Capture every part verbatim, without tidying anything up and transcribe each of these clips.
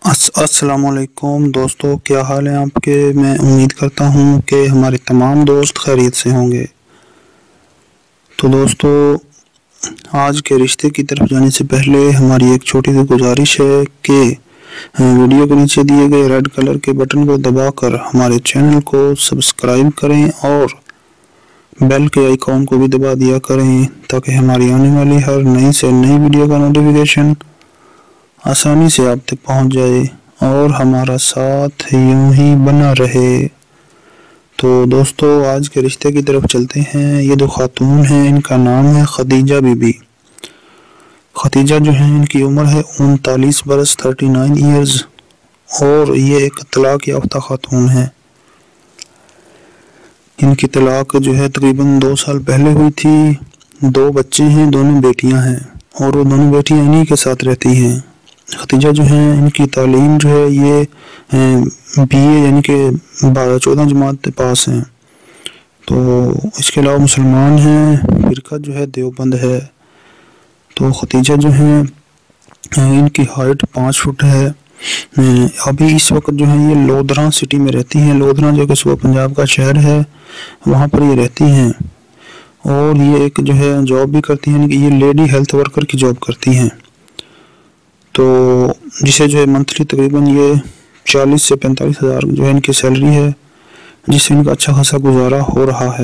अस अस्सलामुअलैकुम दोस्तों, क्या हाल है आपके। मैं उम्मीद करता हूँ कि हमारे तमाम दोस्त खैरियत से होंगे। तो दोस्तों, आज के रिश्ते की तरफ जाने से पहले हमारी एक छोटी सी गुजारिश है कि वीडियो के नीचे दिए गए रेड कलर के बटन को दबाकर हमारे चैनल को सब्सक्राइब करें और बेल के आइकॉन को भी दबा दिया करें ताकि हमारी आने वाली हर नई से नई वीडियो का नोटिफिकेशन आसानी से आप तक पहुंच जाए और हमारा साथ यूं ही बना रहे। तो दोस्तों, आज के रिश्ते की तरफ चलते हैं। ये दो खातून हैं, इनका नाम है खदीजा बीबी। खदीजा जो है, इनकी उम्र है उनतालीस बरस थर्टी नाइन ईयर्स और ये एक तलाक याफ्ता खातून है। इनकी तलाक जो है तकरीबन दो साल पहले हुई थी। दो बच्चे हैं, दोनों बेटियां हैं और वो दोनों बेटियां इन्हीं के साथ रहती हैं। खदीजा जो है, इनकी तालीम जो है ये बी ए यानी कि चौदह जमात पास हैं। तो इसके अलावा मुसलमान हैं, फ़िरका जो है देवबंद है। तो खदीजा जो है, इनकी हाइट पाँच फुट है। अभी इस वक्त जो है ये लोधरा सिटी में रहती हैं। लोधरा जो कि सुबह पंजाब का शहर है, वहाँ पर ये रहती हैं और ये एक जो है जॉब भी करती हैं, कि ये लेडी हेल्थ वर्कर की जॉब करती हैं। तो जिसे जो है मंथली तकरीबन ये चालीस से पैंतालीस हज़ार जो है इनकी सैलरी है, जिससे इनका अच्छा खासा गुजारा हो रहा है।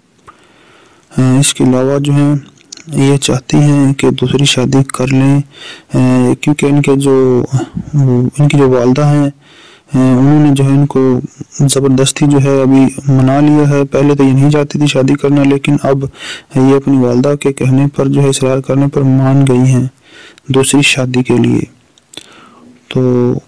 इसके अलावा जो है ये चाहती हैं कि दूसरी शादी कर लें, क्योंकि इनके जो इनकी जो वालदा हैं, उन्होंने जो है इनको ज़बरदस्ती जो है अभी मना लिया है। पहले तो ये नहीं चाहती थी शादी करना, लेकिन अब ये अपनी वालदा के कहने पर जो है इसरार करने पर मान गई हैं दूसरी शादी के लिए। तो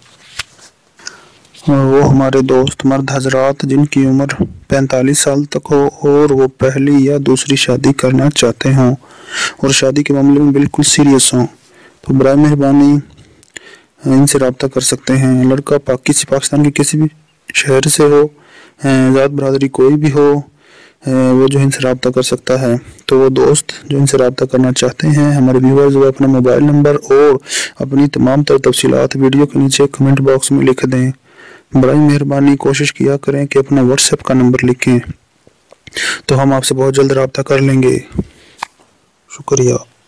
वो हमारे दोस्त मर्द हजरात जिनकी उम्र पैंतालीस साल तक हो और वो पहली या दूसरी शादी करना चाहते हों और शादी के मामले में बिल्कुल सीरियस हों, तो बराए मेहरबानी इनसे रब्ता कर सकते हैं। लड़का पाकिस्तान पाकिस्तान के किसी भी शहर से हो, ज़ात बरादरी कोई भी हो, वो जो इनसे रब्ता कर सकता है। तो वो दोस्त जो इनसे रब्ता करना चाहते हैं, हमारे व्यूअर्स, वो अपना मोबाइल नंबर और अपनी तमाम तर तफसीलात वीडियो के नीचे कमेंट बॉक्स में लिख दें। बड़ी मेहरबानी कोशिश किया करें कि अपना व्हाट्सएप का नंबर लिखें, तो हम आपसे बहुत जल्द रब्ता कर लेंगे। शुक्रिया।